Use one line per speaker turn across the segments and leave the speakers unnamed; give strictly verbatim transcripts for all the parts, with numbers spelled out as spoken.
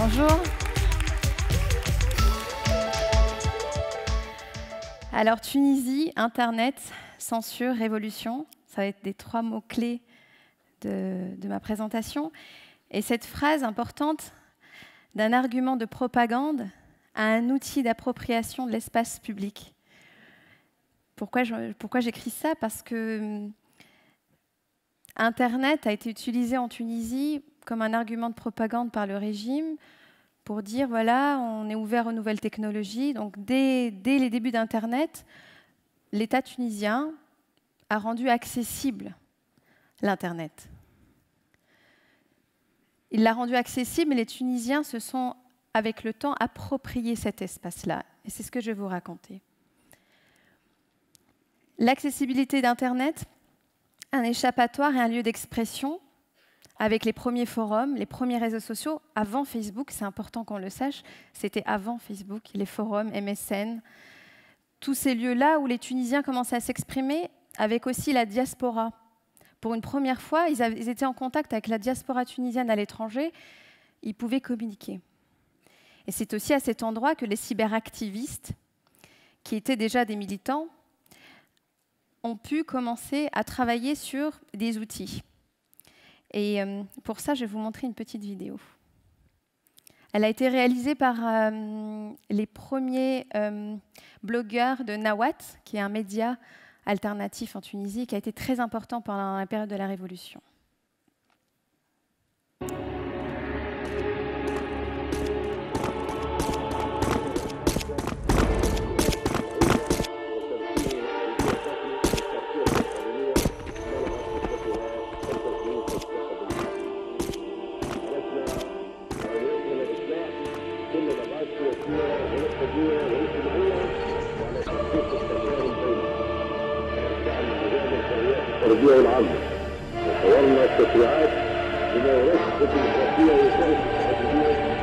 Bonjour. Alors, Tunisie, Internet, censure, révolution, ça va être des trois mots-clés de, de ma présentation. Et cette phrase importante, d'un argument de propagande à un outil d'appropriation de l'espace public. Pourquoi je, pourquoi j'écris ça? Parce que Internet a été utilisé en Tunisie comme un argument de propagande par le régime pour dire, voilà, on est ouvert aux nouvelles technologies. Donc, dès, dès les débuts d'Internet, l'État tunisien a rendu accessible l'Internet. Il l'a rendu accessible, mais les Tunisiens se sont, avec le temps, appropriés cet espace-là. Et c'est ce que je vais vous raconter. L'accessibilité d'Internet, un échappatoire et un lieu d'expression, avec les premiers forums, les premiers réseaux sociaux, avant Facebook, c'est important qu'on le sache, c'était avant Facebook, les forums, M S N, tous ces lieux-là où les Tunisiens commençaient à s'exprimer, avec aussi la diaspora. Pour une première fois, ils, avaient, ils étaient en contact avec la diaspora tunisienne à l'étranger, ils pouvaient communiquer. Et c'est aussi à cet endroit que les cyberactivistes, qui étaient déjà des militants, ont pu commencer à travailler sur des outils. Et euh, pour ça, je vais vous montrer une petite vidéo. Elle a été réalisée par euh, les premiers euh, blogueurs de Nawat, qui est un média alternatif en Tunisie, qui a été très important pendant la période de la Révolution.
التربية والعمل وطورنا التشريعات بما يرشد الديمقراطية ويشارك التحديات.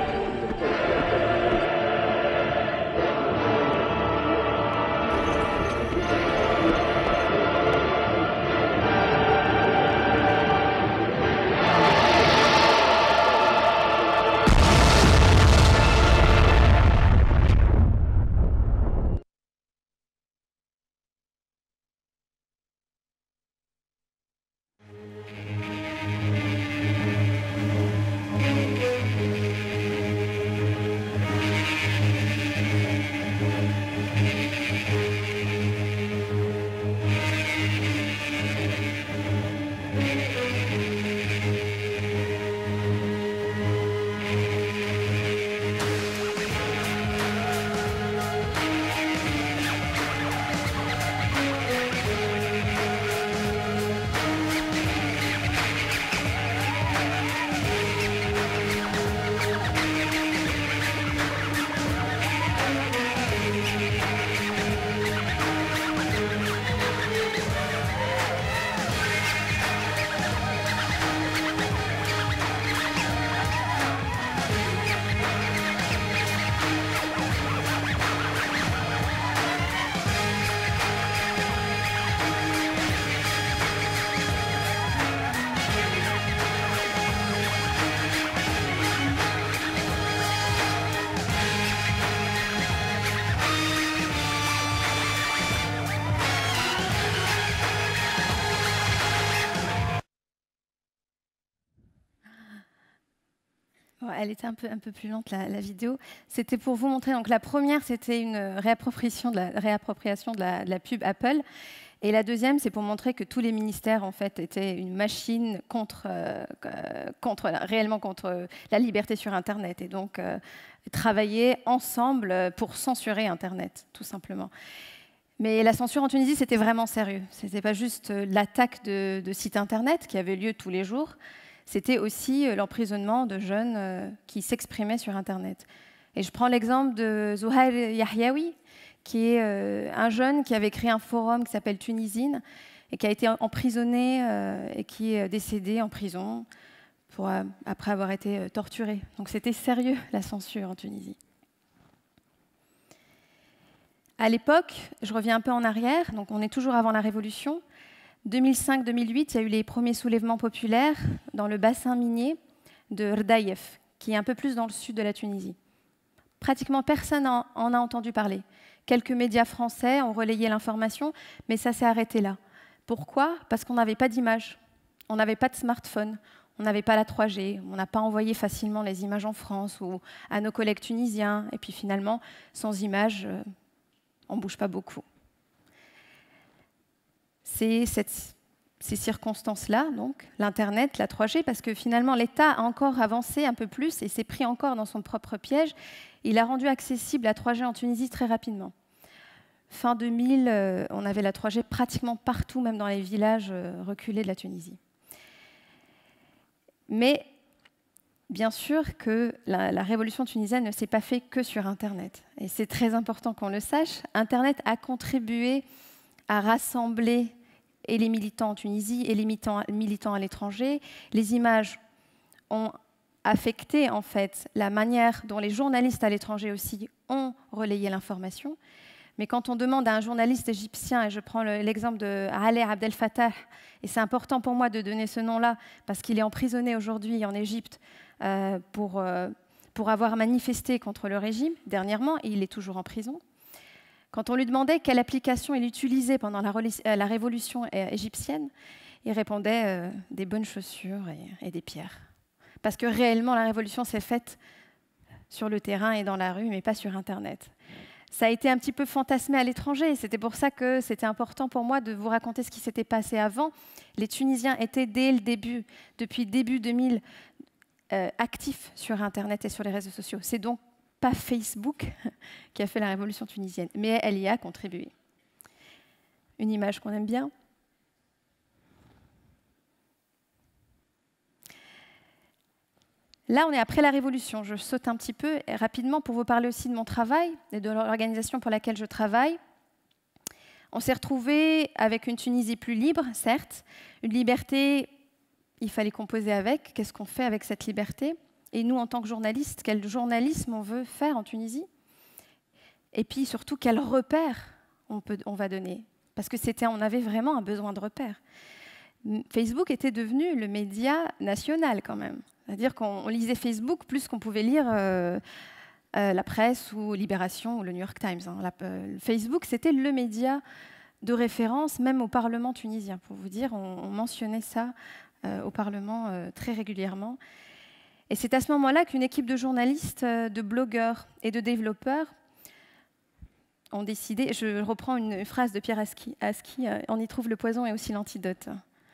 Elle était un peu, un peu plus lente, la, la vidéo. C'était pour vous montrer. Donc, la première, c'était une réappropriation de la, réappropriation de la, de la pub Apple. Et la deuxième, c'est pour montrer que tous les ministères, en fait, étaient une machine contre, euh, contre, réellement contre la liberté sur Internet. Et donc, euh, travailler ensemble pour censurer Internet, tout simplement. Mais la censure en Tunisie, c'était vraiment sérieux. Ce n'était pas juste l'attaque de, de sites Internet qui avait lieu tous les jours. C'était aussi l'emprisonnement de jeunes qui s'exprimaient sur Internet. Et je prends l'exemple de Zouhair Yahyaoui, qui est un jeune qui avait créé un forum qui s'appelle Tunisine et qui a été emprisonné et qui est décédé en prison pour, après avoir été torturé. Donc c'était sérieux, la censure en Tunisie. À l'époque, je reviens un peu en arrière, donc on est toujours avant la Révolution. deux mille cinq deux mille huit, il y a eu les premiers soulèvements populaires dans le bassin minier de Rdaïef, qui est un peu plus dans le sud de la Tunisie. Pratiquement personne en, en a entendu parler. Quelques médias français ont relayé l'information, mais ça s'est arrêté là. Pourquoi? Parce qu'on n'avait pas d'image, on n'avait pas de smartphone, on n'avait pas la trois G, on n'a pas envoyé facilement les images en France ou à nos collègues tunisiens. Et puis finalement, sans images, euh, on ne bouge pas beaucoup. C'est cette, ces circonstances-là, donc l'Internet, la trois G, parce que finalement l'État a encore avancé un peu plus et s'est pris encore dans son propre piège. Il a rendu accessible la trois G en Tunisie très rapidement. Fin deux mille, euh, on avait la trois G pratiquement partout, même dans les villages euh, reculés de la Tunisie. Mais bien sûr que la, la révolution tunisienne ne s'est pas faite que sur Internet. Et c'est très important qu'on le sache. Internet a contribué à rassembler et les militants en Tunisie et les militants, militants à l'étranger. Les images ont affecté en fait la manière dont les journalistes à l'étranger aussi ont relayé l'information. Mais quand on demande à un journaliste égyptien, et je prends l'exemple de Ali Abdel Fattah, et c'est important pour moi de donner ce nom-là parce qu'il est emprisonné aujourd'hui en Égypte euh, pour, euh, pour avoir manifesté contre le régime dernièrement, et il est toujours en prison. Quand on lui demandait quelle application il utilisait pendant la, la révolution égyptienne, il répondait euh, des bonnes chaussures et, et des pierres. Parce que réellement, la révolution s'est faite sur le terrain et dans la rue, mais pas sur Internet. Ça a été un petit peu fantasmé à l'étranger. C'était pour ça que c'était important pour moi de vous raconter ce qui s'était passé avant. Les Tunisiens étaient dès le début, depuis début deux mille, euh, actifs sur Internet et sur les réseaux sociaux. C'est donc pas Facebook qui a fait la révolution tunisienne, mais elle y a contribué. Une image qu'on aime bien. Là, on est après la Révolution. Je saute un petit peu rapidement pour vous parler aussi de mon travail et de l'organisation pour laquelle je travaille. On s'est retrouvés avec une Tunisie plus libre, certes. Une liberté, il fallait composer avec. Qu'est-ce qu'on fait avec cette liberté? Et nous, en tant que journalistes, quel journalisme on veut faire en Tunisie? Et puis surtout, quels repères on, peut, on va donner? Parce que c'était, on avait vraiment un besoin de repères. Facebook était devenu le média national quand même. C'est-à-dire qu'on lisait Facebook plus qu'on pouvait lire euh, euh, la presse ou Libération ou le New York Times. Hein. La, euh, Facebook, c'était le média de référence, même au Parlement tunisien. Pour vous dire, on, on mentionnait ça euh, au Parlement euh, très régulièrement. Et c'est à ce moment-là qu'une équipe de journalistes, euh, de blogueurs et de développeurs ont décidé, je reprends une phrase de Pierre Aski, Aski euh, on y trouve le poison et aussi l'antidote.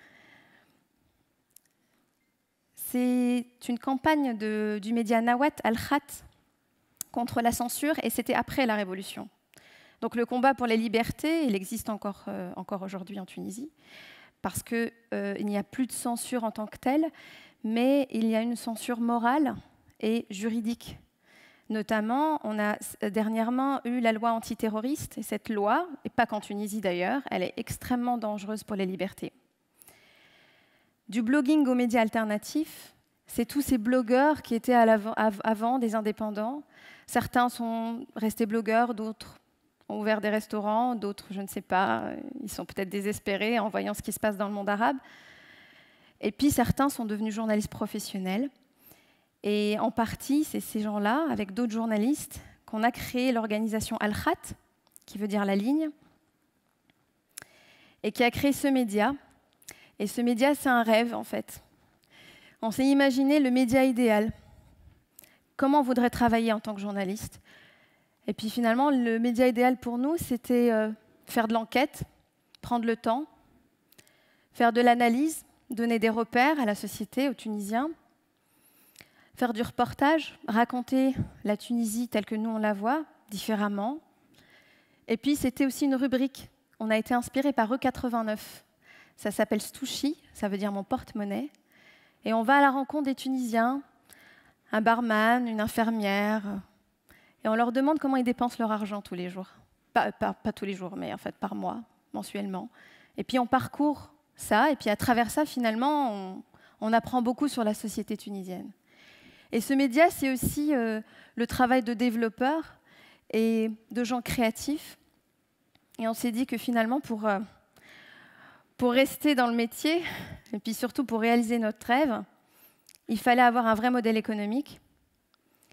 C'est une campagne de, du média Nawat Al-Khat contre la censure, et c'était après la Révolution. Donc le combat pour les libertés, il existe encore, euh, encore aujourd'hui en Tunisie, parce qu'il euh, n'y a plus de censure en tant que telle, mais il y a une censure morale et juridique. Notamment, on a dernièrement eu la loi antiterroriste, et cette loi, et pas qu'en Tunisie d'ailleurs, elle est extrêmement dangereuse pour les libertés. Du blogging aux médias alternatifs, c'est tous ces blogueurs qui étaient à l'avant, avant des indépendants. Certains sont restés blogueurs, d'autres ont ouvert des restaurants, d'autres, je ne sais pas, ils sont peut-être désespérés en voyant ce qui se passe dans le monde arabe. Et puis certains sont devenus journalistes professionnels. Et en partie, c'est ces gens-là, avec d'autres journalistes, qu'on a créé l'organisation Al-Khat, qui veut dire la ligne, et qui a créé ce média. Et ce média, c'est un rêve, en fait. On s'est imaginé le média idéal. Comment on voudrait travailler en tant que journaliste? Et puis finalement, le média idéal pour nous, c'était euh, faire de l'enquête, prendre le temps, faire de l'analyse, donner des repères à la société, aux Tunisiens, faire du reportage, raconter la Tunisie telle que nous on la voit, différemment. Et puis c'était aussi une rubrique. On a été inspiré par E quatre-vingt-neuf. Ça s'appelle Stouchi, ça veut dire mon porte-monnaie. Et on va à la rencontre des Tunisiens, un barman, une infirmière, et on leur demande comment ils dépensent leur argent tous les jours. Pas, pas, pas tous les jours, mais en fait par mois, mensuellement. Et puis on parcourt ça, et puis à travers ça, finalement, on, on apprend beaucoup sur la société tunisienne. Et ce média, c'est aussi euh, le travail de développeurs et de gens créatifs. Et on s'est dit que finalement, pour... Euh, Pour rester dans le métier, et puis surtout pour réaliser notre rêve, il fallait avoir un vrai modèle économique.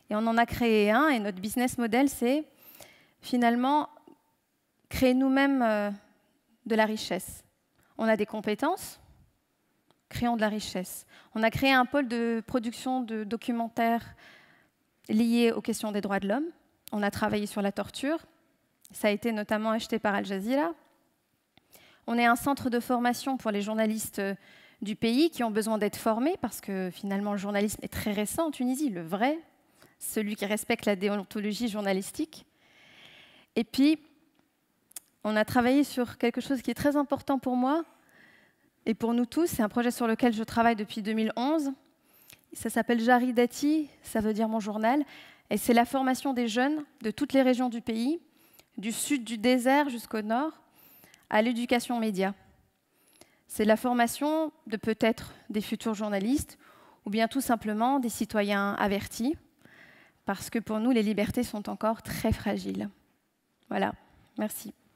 Et on en a créé un, et notre business model, c'est finalement créer nous-mêmes euh, de la richesse. On a des compétences, créons de la richesse. On a créé un pôle de production de documentaires liés aux questions des droits de l'homme. On a travaillé sur la torture. Ça a été notamment acheté par Al Jazeera. On est un centre de formation pour les journalistes du pays qui ont besoin d'être formés, parce que finalement, le journalisme est très récent en Tunisie, le vrai, celui qui respecte la déontologie journalistique. Et puis, on a travaillé sur quelque chose qui est très important pour moi et pour nous tous. C'est un projet sur lequel je travaille depuis deux mille onze. Ça s'appelle Jaridati, ça veut dire mon journal. Et c'est la formation des jeunes de toutes les régions du pays, du sud du désert jusqu'au nord, à l'éducation média. C'est la formation de peut-être des futurs journalistes ou bien tout simplement des citoyens avertis, parce que pour nous, les libertés sont encore très fragiles. Voilà, merci.